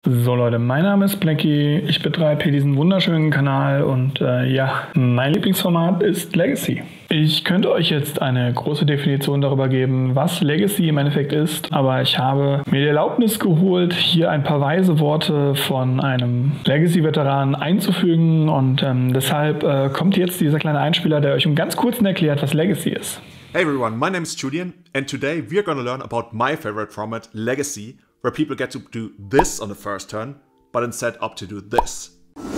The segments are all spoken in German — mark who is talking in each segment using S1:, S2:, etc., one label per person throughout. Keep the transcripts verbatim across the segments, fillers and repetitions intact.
S1: So Leute, mein Name ist Blackie, ich betreibe hier diesen wunderschönen Kanal und äh, ja, mein Lieblingsformat ist Legacy. Ich könnte euch jetzt eine große Definition darüber geben, was Legacy im Endeffekt ist, aber ich habe mir die Erlaubnis geholt, hier ein paar weise Worte von einem Legacy-Veteran einzufügen und ähm, deshalb äh, kommt jetzt dieser kleine Einspieler, der euch im ganz kurzen erklärt, was Legacy ist.
S2: Hey everyone, my name is Julian and today we're gonna learn about my favorite format, Legacy, where people get to do this on the first turn, but instead opt to do this.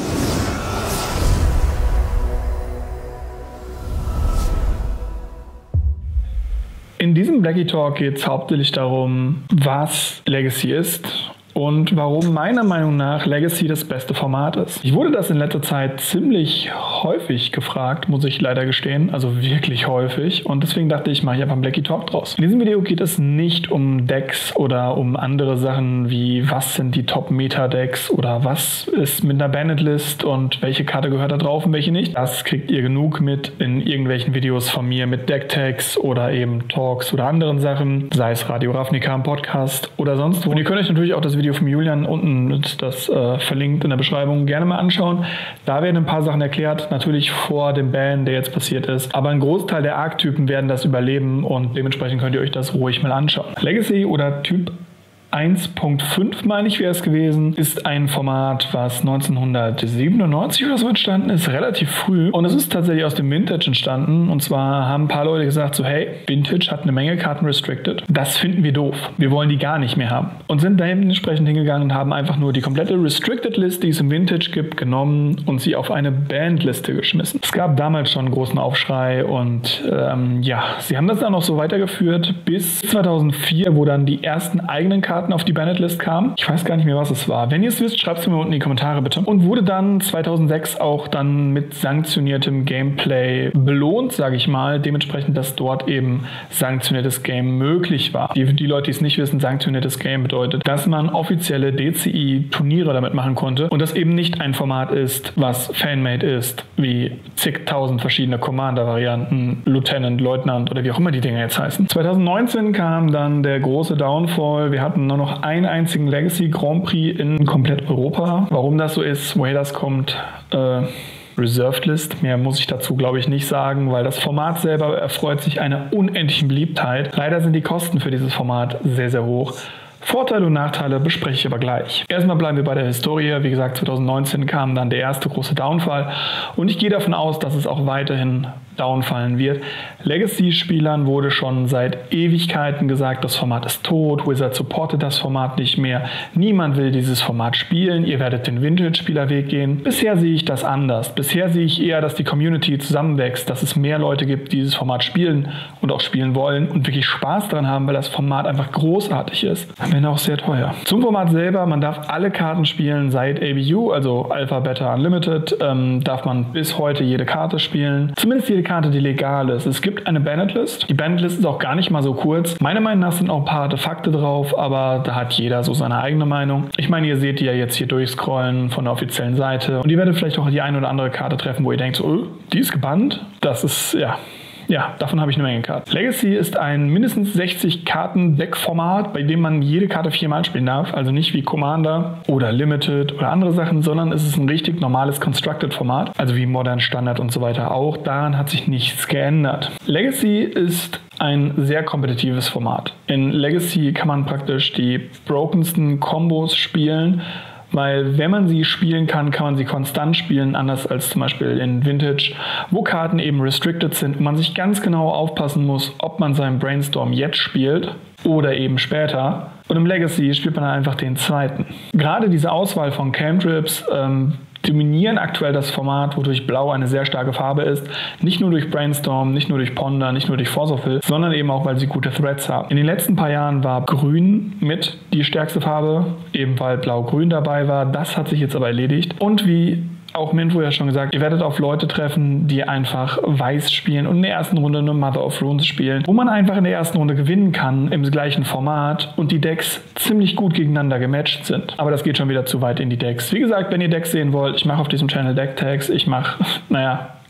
S1: In diesem Blackie Talk geht es hauptsächlich darum, was Legacy ist und warum meiner Meinung nach Legacy das beste Format ist. Ich wurde das in letzter Zeit ziemlich häufig gefragt, muss ich leider gestehen, also wirklich häufig, und deswegen dachte ich, mache ich einfach einen Blackie Talk draus. In diesem Video geht es nicht um Decks oder um andere Sachen wie was sind die Top-Meta-Decks oder was ist mit einer Bandit-List und welche Karte gehört da drauf und welche nicht. Das kriegt ihr genug mit in irgendwelchen Videos von mir mit Deck-Tags oder eben Talks oder anderen Sachen, sei es Radio Ravnica im Podcast oder sonst wo. Und ihr könnt euch natürlich auch das Video von Julian unten, das äh, verlinkt in der Beschreibung, gerne mal anschauen. Da werden ein paar Sachen erklärt, natürlich vor dem Ban, der jetzt passiert ist. Aber ein Großteil der Archetypen werden das überleben und dementsprechend könnt ihr euch das ruhig mal anschauen. Legacy oder Typ eins Punkt fünf, meine ich, wäre es gewesen, ist ein Format, was neunzehnhundertsiebenundneunzig oder so entstanden ist, relativ früh. Und es ist tatsächlich aus dem Vintage entstanden. Und zwar haben ein paar Leute gesagt so, hey, Vintage hat eine Menge Karten restricted. Das finden wir doof. Wir wollen die gar nicht mehr haben. Und sind da entsprechend hingegangen und haben einfach nur die komplette Restricted List, die es im Vintage gibt, genommen und sie auf eine Bandliste geschmissen. Es gab damals schon einen großen Aufschrei und ähm, ja, sie haben das dann noch so weitergeführt bis zweitausendvier, wo dann die ersten eigenen Karten auf die Bandit-List kam. Ich weiß gar nicht mehr, was es war. Wenn ihr es wisst, schreibt es mir unten in die Kommentare bitte. Und wurde dann zweitausendsechs auch dann mit sanktioniertem Gameplay belohnt, sage ich mal. Dementsprechend, dass dort eben sanktioniertes Game möglich war. Die, die Leute, die es nicht wissen, sanktioniertes Game bedeutet, dass man offizielle D C I-Turniere damit machen konnte und das eben nicht ein Format ist, was Fanmade ist, wie zigtausend verschiedene Commander-Varianten, Lieutenant, Leutnant oder wie auch immer die Dinge jetzt heißen. zweitausendneunzehn kam dann der große Downfall. Wir hatten nur noch einen einzigen Legacy Grand Prix in komplett Europa. Warum das so ist, woher das kommt, äh, Reserved List. Mehr muss ich dazu, glaube ich, nicht sagen, weil das Format selber erfreut sich einer unendlichen Beliebtheit. Leider sind die Kosten für dieses Format sehr, sehr hoch. Vorteile und Nachteile bespreche ich aber gleich. Erstmal bleiben wir bei der Historie. Wie gesagt, zweitausendneunzehn kam dann der erste große Downfall und ich gehe davon aus, dass es auch weiterhin downfallen wird. Legacy-Spielern wurde schon seit Ewigkeiten gesagt, das Format ist tot, Wizard supportet das Format nicht mehr, niemand will dieses Format spielen, ihr werdet den Vintage-Spielerweg gehen. Bisher sehe ich das anders. Bisher sehe ich eher, dass die Community zusammenwächst, dass es mehr Leute gibt, die dieses Format spielen und auch spielen wollen und wirklich Spaß daran haben, weil das Format einfach großartig ist. Wenn auch sehr teuer. Zum Format selber, man darf alle Karten spielen seit A B U, also Alpha, Beta, Unlimited, ähm, darf man bis heute jede Karte spielen. Zumindest jede Karte, die legal ist. Es gibt eine Bandit-List. Die Bandit-List ist auch gar nicht mal so kurz. Meiner Meinung nach sind auch ein paar Artefakte drauf, aber da hat jeder so seine eigene Meinung. Ich meine, ihr seht die ja jetzt hier durchscrollen von der offiziellen Seite und ihr werdet vielleicht auch die eine oder andere Karte treffen, wo ihr denkt, so, oh, die ist gebannt. Das ist, ja... Ja, davon habe ich eine Menge Karten. Legacy ist ein mindestens sechzig Karten-Deck-Format, bei dem man jede Karte viermal spielen darf. Also nicht wie Commander oder Limited oder andere Sachen, sondern es ist ein richtig normales Constructed-Format. Also wie Modern, Standard und so weiter auch. Daran hat sich nichts geändert. Legacy ist ein sehr kompetitives Format. In Legacy kann man praktisch die brokensten Kombos spielen, weil wenn man sie spielen kann, kann man sie konstant spielen, anders als zum Beispiel in Vintage, wo Karten eben restricted sind und man sich ganz genau aufpassen muss, ob man seinen Brainstorm jetzt spielt oder eben später. Und im Legacy spielt man dann einfach den zweiten. Gerade diese Auswahl von Cantrips ähm, dominieren aktuell das Format, wodurch Blau eine sehr starke Farbe ist. Nicht nur durch Brainstorm, nicht nur durch Ponder, nicht nur durch Force of Will, sondern eben auch, weil sie gute Threads haben. In den letzten paar Jahren war Grün mit die stärkste Farbe, eben weil Blau-Grün dabei war. Das hat sich jetzt aber erledigt. Und wie auch Minfo ja schon gesagt, ihr werdet auf Leute treffen, die einfach Weiß spielen und in der ersten Runde eine Mother of Runes spielen, wo man einfach in der ersten Runde gewinnen kann im gleichen Format und die Decks ziemlich gut gegeneinander gematcht sind. Aber das geht schon wieder zu weit in die Decks. Wie gesagt, wenn ihr Decks sehen wollt, ich mache auf diesem Channel Deck-Tags, ich mache, naja,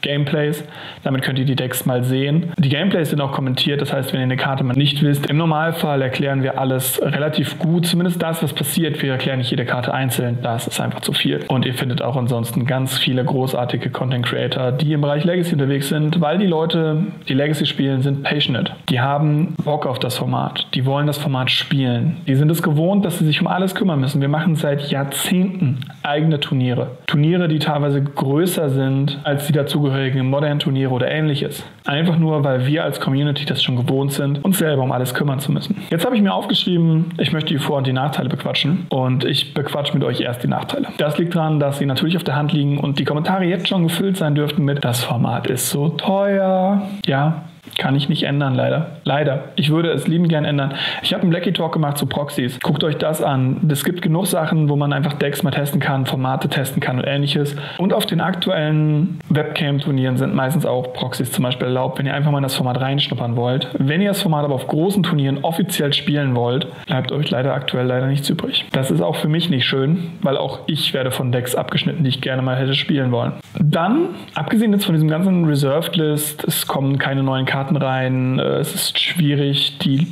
S1: Gameplays. Damit könnt ihr die Decks mal sehen. Die Gameplays sind auch kommentiert, das heißt, wenn ihr eine Karte mal nicht wisst, im Normalfall erklären wir alles relativ gut, zumindest das, was passiert. Wir erklären nicht jede Karte einzeln, das ist einfach zu viel. Und ihr findet auch ansonsten ganz viele großartige Content Creator, die im Bereich Legacy unterwegs sind, weil die Leute, die Legacy spielen, sind passionate. Die haben Bock auf das Format, die wollen das Format spielen. Die sind es gewohnt, dass sie sich um alles kümmern müssen. Wir machen seit Jahrzehnten eigene Turniere. Turniere, die teilweise größer sind als die dazugehörigen modernen Turniere oder ähnliches. Einfach nur, weil wir als Community das schon gewohnt sind, uns selber um alles kümmern zu müssen. Jetzt habe ich mir aufgeschrieben, ich möchte die Vor- und die Nachteile bequatschen und ich bequatsche mit euch erst die Nachteile. Das liegt daran, dass sie natürlich auf der Hand liegen und die Kommentare jetzt schon gefüllt sein dürften mit "Das Format ist so teuer". Ja, kann ich nicht ändern, leider. Leider. Ich würde es liebend gern ändern. Ich habe einen Blackie Talk gemacht zu Proxys. Guckt euch das an. Es gibt genug Sachen, wo man einfach Decks mal testen kann, Formate testen kann und ähnliches. Und auf den aktuellen Webcam-Turnieren sind meistens auch Proxys zum Beispiel erlaubt, wenn ihr einfach mal in das Format reinschnuppern wollt. Wenn ihr das Format aber auf großen Turnieren offiziell spielen wollt, bleibt euch leider aktuell leider nichts übrig. Das ist auch für mich nicht schön, weil auch ich werde von Decks abgeschnitten, die ich gerne mal hätte spielen wollen. Dann, abgesehen jetzt von diesem ganzen Reserved List, es kommen keine neuen Karten rein, es ist schwierig, die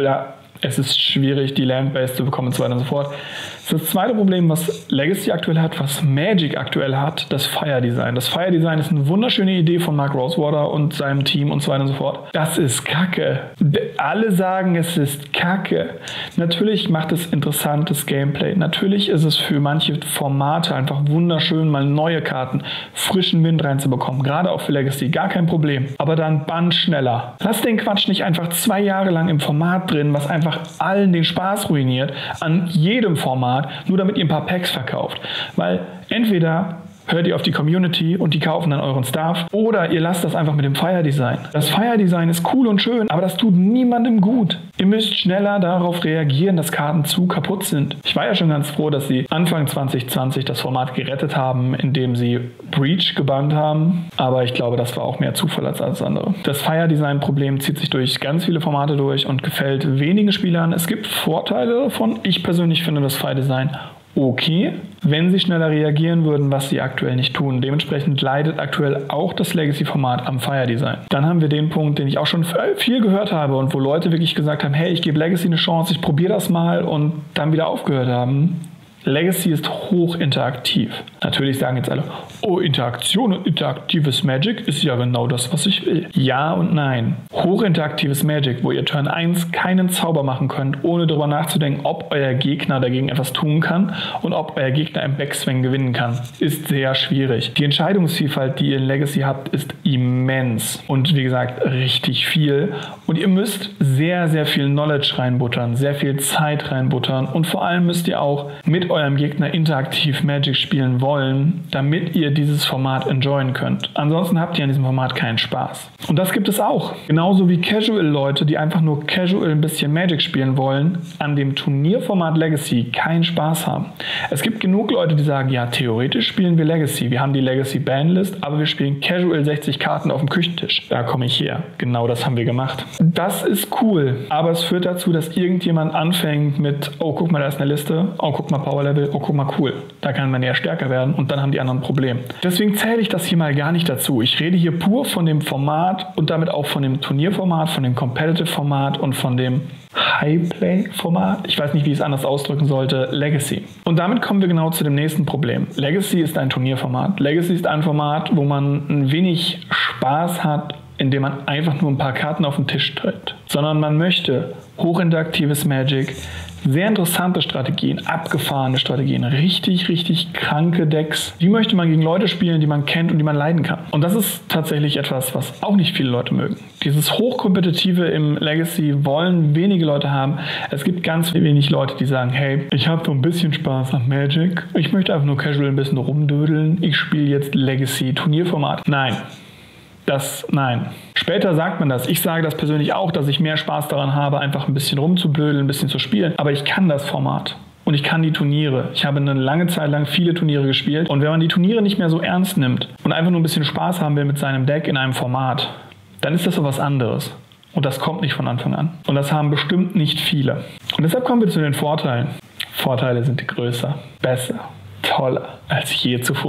S1: es ist schwierig, die Landbase zu bekommen und so weiter und so fort. Das zweite Problem, was Legacy aktuell hat, was Magic aktuell hat, das Fire Design. Das Fire Design ist eine wunderschöne Idee von Mark Rosewater und seinem Team und so weiter und so fort. Das ist Kacke. Alle sagen, es ist Kacke. Natürlich macht es interessantes Gameplay. Natürlich ist es für manche Formate einfach wunderschön, mal neue Karten, frischen Wind reinzubekommen. Gerade auch für Legacy, gar kein Problem. Aber dann band schneller. Lass den Quatsch nicht einfach zwei Jahre lang im Format drin, was einfach allen den Spaß ruiniert, an jedem Format, nur damit ihr ein paar Packs verkauft. Weil entweder hört ihr auf die Community und die kaufen dann euren Stuff, oder ihr lasst das einfach mit dem Fire Design. Das Fire Design ist cool und schön, aber das tut niemandem gut. Ihr müsst schneller darauf reagieren, dass Karten zu kaputt sind. Ich war ja schon ganz froh, dass sie Anfang zwanzig zwanzig das Format gerettet haben, indem sie Breach gebannt haben, aber ich glaube, das war auch mehr Zufall als alles andere. Das Fire Design Problem zieht sich durch ganz viele Formate durch und gefällt wenigen Spielern. Es gibt Vorteile davon. Ich persönlich finde das Fire Design okay, wenn sie schneller reagieren würden, was sie aktuell nicht tun. Dementsprechend leidet aktuell auch das Legacy-Format am Fire Design. Dann haben wir den Punkt, den ich auch schon viel gehört habe und wo Leute wirklich gesagt haben, hey, ich gebe Legacy eine Chance, ich probiere das mal und dann wieder aufgehört haben. Legacy ist hochinteraktiv. Natürlich sagen jetzt alle, oh, Interaktion und interaktives Magic ist ja genau das, was ich will. Ja und nein. Hochinteraktives Magic, wo ihr Turn eins keinen Zauber machen könnt, ohne darüber nachzudenken, ob euer Gegner dagegen etwas tun kann und ob euer Gegner im Backswing gewinnen kann, ist sehr schwierig. Die Entscheidungsvielfalt, die ihr in Legacy habt, ist immens und wie gesagt, richtig viel. Und ihr müsst sehr, sehr viel Knowledge reinbuttern, sehr viel Zeit reinbuttern und vor allem müsst ihr auch mit eurem Gegner interaktiv Magic spielen wollen, damit ihr dieses Format enjoyen könnt. Ansonsten habt ihr an diesem Format keinen Spaß. Und das gibt es auch. Genauso wie Casual-Leute, die einfach nur casual ein bisschen Magic spielen wollen, an dem Turnierformat Legacy keinen Spaß haben. Es gibt genug Leute, die sagen, ja, theoretisch spielen wir Legacy. Wir haben die Legacy-Banlist, aber wir spielen casual sechzig Karten auf dem Küchentisch. Da komme ich her. Genau das haben wir gemacht. Das ist cool, aber es führt dazu, dass irgendjemand anfängt mit, oh, guck mal, da ist eine Liste, oh, guck mal, Power Level, oh guck mal, cool, da kann man ja stärker werden und dann haben die anderen ein Problem. Deswegen zähle ich das hier mal gar nicht dazu. Ich rede hier pur von dem Format und damit auch von dem Turnierformat, von dem Competitive-Format und von dem High-Play-Format. Ich weiß nicht, wie ich es anders ausdrücken sollte. Legacy. Und damit kommen wir genau zu dem nächsten Problem. Legacy ist ein Turnierformat. Legacy ist ein Format, wo man ein wenig Spaß hat, indem man einfach nur ein paar Karten auf den Tisch tritt. Sondern man möchte hochinteraktives Magic, sehr interessante Strategien, abgefahrene Strategien, richtig, richtig kranke Decks. Die möchte man gegen Leute spielen, die man kennt und die man leiden kann. Und das ist tatsächlich etwas, was auch nicht viele Leute mögen. Dieses Hochkompetitive im Legacy wollen wenige Leute haben. Es gibt ganz wenig Leute, die sagen, hey, ich habe so ein bisschen Spaß am Magic. Ich möchte einfach nur casual ein bisschen rumdödeln. Ich spiele jetzt Legacy-Turnierformat. Nein. Das, nein. Später sagt man das. Ich sage das persönlich auch, dass ich mehr Spaß daran habe, einfach ein bisschen rumzublödeln, ein bisschen zu spielen. Aber ich kann das Format. Und ich kann die Turniere. Ich habe eine lange Zeit lang viele Turniere gespielt. Und wenn man die Turniere nicht mehr so ernst nimmt und einfach nur ein bisschen Spaß haben will mit seinem Deck in einem Format, dann ist das so was anderes. Und das kommt nicht von Anfang an. Und das haben bestimmt nicht viele. Und deshalb kommen wir zu den Vorteilen. Vorteile sind größer, besser, toller als je zuvor.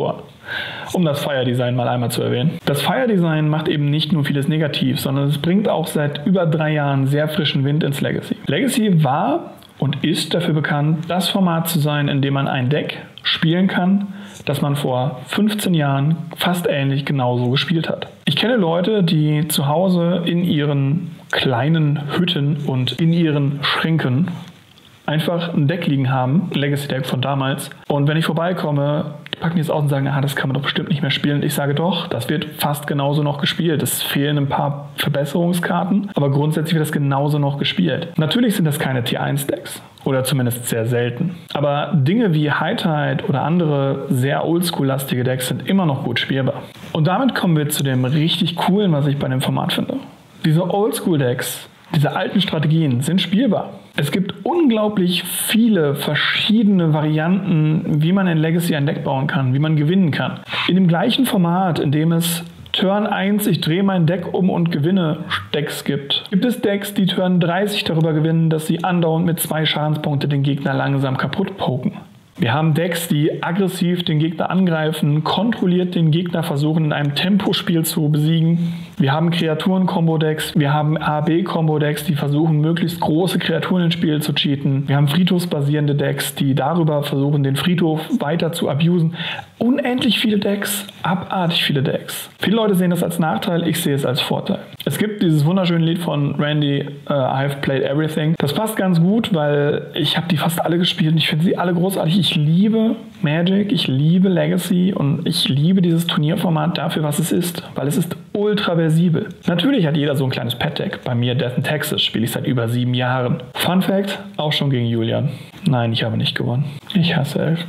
S1: um das Fire-Design mal einmal zu erwähnen. Das Fire-Design macht eben nicht nur vieles negativ, sondern es bringt auch seit über drei Jahren sehr frischen Wind ins Legacy. Legacy war und ist dafür bekannt, das Format zu sein, in dem man ein Deck spielen kann, das man vor fünfzehn Jahren fast ähnlich genauso gespielt hat. Ich kenne Leute, die zu Hause in ihren kleinen Hütten und in ihren Schränken einfach ein Deck liegen haben, ein Legacy-Deck von damals. Und wenn ich vorbeikomme, packen die es aus und sagen, ah, das kann man doch bestimmt nicht mehr spielen. Und ich sage doch, das wird fast genauso noch gespielt. Es fehlen ein paar Verbesserungskarten, aber grundsätzlich wird das genauso noch gespielt. Natürlich sind das keine Tier eins Decks. Oder zumindest sehr selten. Aber Dinge wie High Tide oder andere sehr oldschool-lastige Decks sind immer noch gut spielbar. Und damit kommen wir zu dem richtig coolen, was ich bei dem Format finde. Diese Oldschool-Decks, diese alten Strategien sind spielbar. Es gibt unglaublich viele verschiedene Varianten, wie man in Legacy ein Deck bauen kann, wie man gewinnen kann. In dem gleichen Format, in dem es Turn eins, ich drehe mein Deck um und gewinne Decks gibt, gibt es Decks, die Turn dreißig darüber gewinnen, dass sie andauernd mit zwei Schadenspunkte den Gegner langsam kaputt poken. Wir haben Decks, die aggressiv den Gegner angreifen, kontrolliert den Gegner versuchen, in einem Tempospiel zu besiegen. Wir haben Kreaturen-Kombo-Decks, wir haben A B-Kombo-Decks, die versuchen, möglichst große Kreaturen ins Spiel zu cheaten. Wir haben friedhofsbasierende Decks, die darüber versuchen, den Friedhof weiter zu abusen. Unendlich viele Decks, abartig viele Decks. Viele Leute sehen das als Nachteil, ich sehe es als Vorteil. Es gibt dieses wunderschöne Lied von Randy, uh, I've played everything. Das passt ganz gut, weil ich habe die fast alle gespielt und ich finde sie alle großartig. Ich liebe Magic, ich liebe Legacy und ich liebe dieses Turnierformat dafür, was es ist, weil es ist ultra versibel. Natürlich hat jeder so ein kleines Pet-Deck. Bei mir Death in Texas spiele ich seit über sieben Jahren. Fun Fact, auch schon gegen Julian. Nein, ich habe nicht gewonnen. Ich hasse Elf.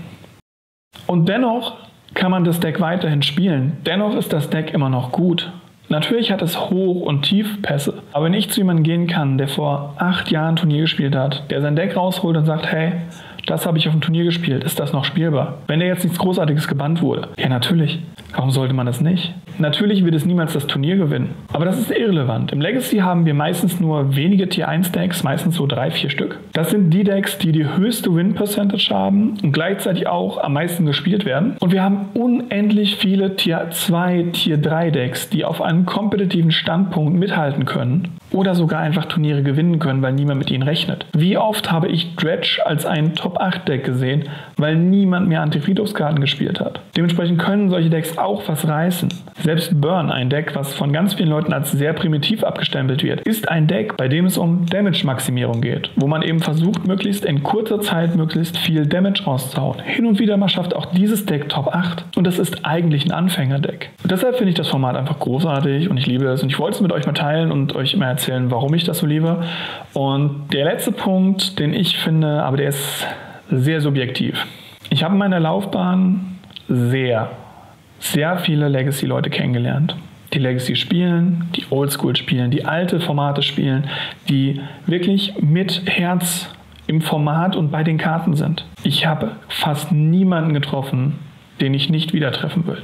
S1: Und dennoch kann man das Deck weiterhin spielen. Dennoch ist das Deck immer noch gut. Natürlich hat es Hoch- und Tiefpässe. Aber wenn ich zu jemandem gehen kann, der vor acht Jahren Turnier gespielt hat, der sein Deck rausholt und sagt, hey, das habe ich auf dem Turnier gespielt, ist das noch spielbar? Wenn der jetzt nichts Großartiges gebannt wurde. Ja, natürlich. Warum sollte man das nicht? Natürlich wird es niemals das Turnier gewinnen. Aber das ist irrelevant. Im Legacy haben wir meistens nur wenige Tier eins Decks, meistens so drei, vier Stück. Das sind die Decks, die die höchste Win-Percentage haben und gleichzeitig auch am meisten gespielt werden. Und wir haben unendlich viele Tier zwei, Tier drei Decks, die auf einem kompetitiven Standpunkt mithalten können oder sogar einfach Turniere gewinnen können, weil niemand mit ihnen rechnet. Wie oft habe ich Dredge als ein Top acht Deck gesehen, weil niemand mehr Anti-Friedhofskarten gespielt hat. Dementsprechend können solche Decks auch was reißen. Selbst Burn, ein Deck, was von ganz vielen Leuten als sehr primitiv abgestempelt wird, ist ein Deck, bei dem es um Damage-Maximierung geht, wo man eben versucht, möglichst in kurzer Zeit möglichst viel Damage rauszuhauen. Hin und wieder mal schafft auch dieses Deck Top acht und das ist eigentlich ein Anfänger-Deck. Deshalb finde ich das Format einfach großartig und ich liebe es und ich wollte es mit euch mal teilen und euch immer erzählen, warum ich das so liebe. Und der letzte Punkt, den ich finde, aber der ist sehr subjektiv. Ich habe in meiner Laufbahn sehr, sehr viele Legacy-Leute kennengelernt. Die Legacy spielen, die Oldschool spielen, die alte Formate spielen, die wirklich mit Herz im Format und bei den Karten sind. Ich habe fast niemanden getroffen, den ich nicht wieder treffen würde.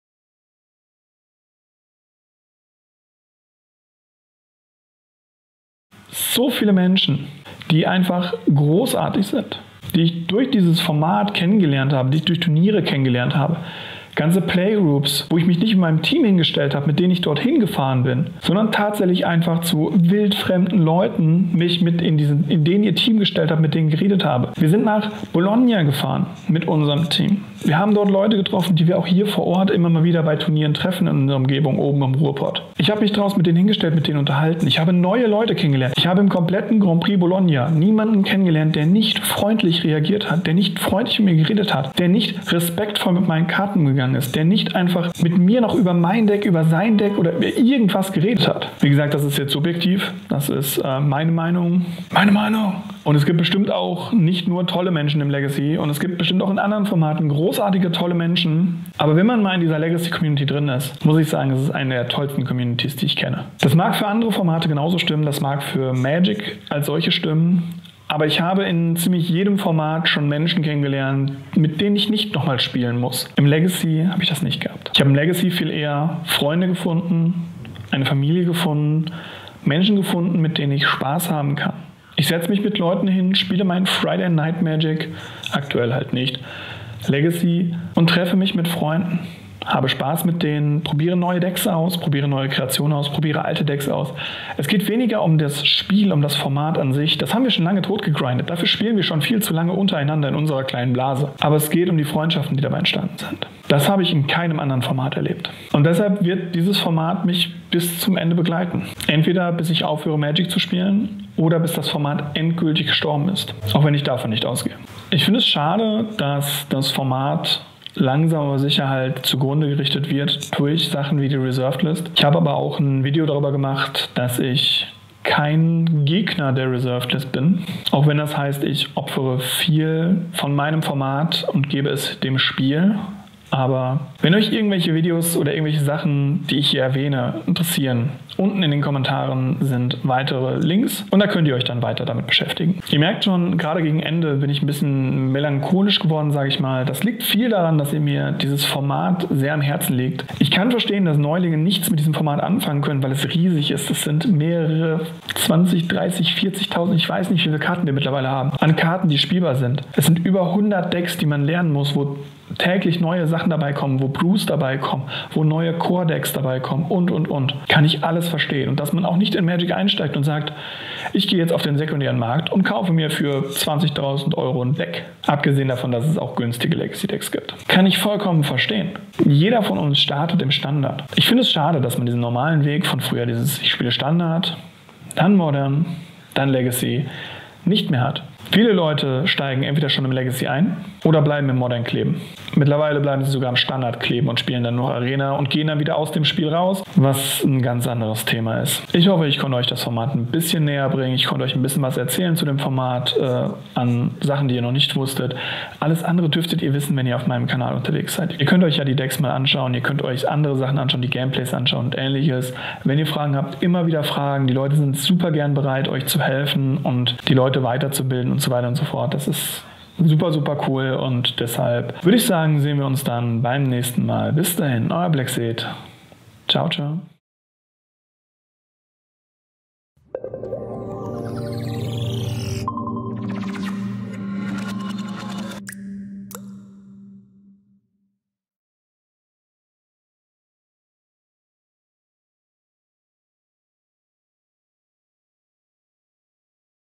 S1: So viele Menschen, die einfach großartig sind, die ich durch dieses Format kennengelernt habe, die ich durch Turniere kennengelernt habe. Ganze Playgroups, wo ich mich nicht mit meinem Team hingestellt habe, mit denen ich dorthin gefahren bin, sondern tatsächlich einfach zu wildfremden Leuten mich mit in, diesen, in denen ihr Team gestellt habe, mit denen geredet habe. Wir sind nach Bologna gefahren mit unserem Team. Wir haben dort Leute getroffen, die wir auch hier vor Ort immer mal wieder bei Turnieren treffen in unserer Umgebung oben im Ruhrpott. Ich habe mich draußen mit denen hingestellt, mit denen unterhalten. Ich habe neue Leute kennengelernt. Ich habe im kompletten Grand Prix Bologna niemanden kennengelernt, der nicht freundlich reagiert hat, der nicht freundlich mit mir geredet hat, der nicht respektvoll mit meinen Karten gegangen ist, der nicht einfach mit mir noch über mein Deck, über sein Deck oder über irgendwas geredet hat. Wie gesagt, das ist jetzt subjektiv. Das ist äh, meine Meinung. Meine Meinung. Und es gibt bestimmt auch nicht nur tolle Menschen im Legacy und es gibt bestimmt auch in anderen Formaten großartige, tolle Menschen. Aber wenn man mal in dieser Legacy-Community drin ist, muss ich sagen, es ist eine der tollsten Communities, die ich kenne. Das mag für andere Formate genauso stimmen, das mag für Magic als solche stimmen. Aber ich habe in ziemlich jedem Format schon Menschen kennengelernt, mit denen ich nicht nochmal spielen muss. Im Legacy habe ich das nicht gehabt. Ich habe im Legacy viel eher Freunde gefunden, eine Familie gefunden, Menschen gefunden, mit denen ich Spaß haben kann. Ich setze mich mit Leuten hin, spiele mein Friday Night Magic, aktuell halt nicht, Legacy und treffe mich mit Freunden. Habe Spaß mit denen, probiere neue Decks aus, probiere neue Kreationen aus, probiere alte Decks aus. Es geht weniger um das Spiel, um das Format an sich. Das haben wir schon lange totgegrindet. Dafür spielen wir schon viel zu lange untereinander in unserer kleinen Blase. Aber es geht um die Freundschaften, die dabei entstanden sind. Das habe ich in keinem anderen Format erlebt. Und deshalb wird dieses Format mich bis zum Ende begleiten. Entweder bis ich aufhöre, Magic zu spielen oder bis das Format endgültig gestorben ist. Auch wenn ich davon nicht ausgehe. Ich finde es schade, dass das Format langsam aber sicher halt zugrunde gerichtet wird durch Sachen wie die Reserved List. Ich habe aber auch ein Video darüber gemacht, dass ich kein Gegner der Reserved List bin. Auch wenn das heißt, ich opfere viel von meinem Format und gebe es dem Spiel. Aber wenn euch irgendwelche Videos oder irgendwelche Sachen, die ich hier erwähne, interessieren, unten in den Kommentaren sind weitere Links und da könnt ihr euch dann weiter damit beschäftigen. Ihr merkt schon, gerade gegen Ende bin ich ein bisschen melancholisch geworden, sage ich mal. Das liegt viel daran, dass ihr mir dieses Format sehr am Herzen liegt. Ich kann verstehen, dass Neulinge nichts mit diesem Format anfangen können, weil es riesig ist. Es sind mehrere zwanzig, dreißig, vierzigtausend, ich weiß nicht, wie viele Karten wir mittlerweile haben, an Karten, die spielbar sind. Es sind über hundert Decks, die man lernen muss, wo täglich neue Sachen dabei kommen, wo Brews dabei kommen, wo neue Core-Decks dabei kommen und, und, und. Kann ich alles verstehen. Und dass man auch nicht in Magic einsteigt und sagt, ich gehe jetzt auf den sekundären Markt und kaufe mir für zwanzigtausend Euro ein Deck. Abgesehen davon, dass es auch günstige Legacy-Decks gibt. Kann ich vollkommen verstehen. Jeder von uns startet im Standard. Ich finde es schade, dass man diesen normalen Weg von früher, dieses ich spiele Standard, dann Modern, dann Legacy, nicht mehr hat. Viele Leute steigen entweder schon im Legacy ein oder bleiben im Modern kleben. Mittlerweile bleiben sie sogar im Standard kleben und spielen dann nur Arena und gehen dann wieder aus dem Spiel raus, was ein ganz anderes Thema ist. Ich hoffe, ich konnte euch das Format ein bisschen näher bringen. Ich konnte euch ein bisschen was erzählen zu dem Format, äh, an Sachen, die ihr noch nicht wusstet. Alles andere dürftet ihr wissen, wenn ihr auf meinem Kanal unterwegs seid. Ihr könnt euch ja die Decks mal anschauen, ihr könnt euch andere Sachen anschauen, die Gameplays anschauen und ähnliches. Wenn ihr Fragen habt, immer wieder fragen. Die Leute sind super gern bereit, euch zu helfen und die Leute weiterzubilden und so weiter und so fort. Das ist super, super cool und deshalb würde ich sagen, sehen wir uns dann beim nächsten Mal. Bis dahin, euer Blackseed. Ciao, ciao.